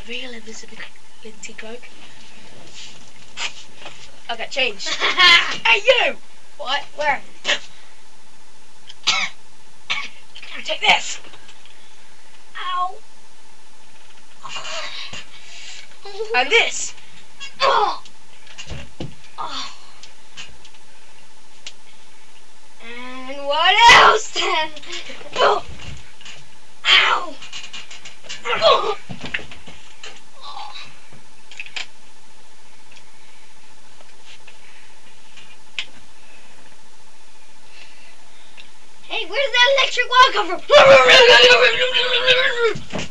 real invisibility cloak. Okay, change. Hey you! What? Where? Take this! Ow! And this! Oh. Oh. And what else then? Oh. Ow! Oh. Hey, where did that electric wall come from?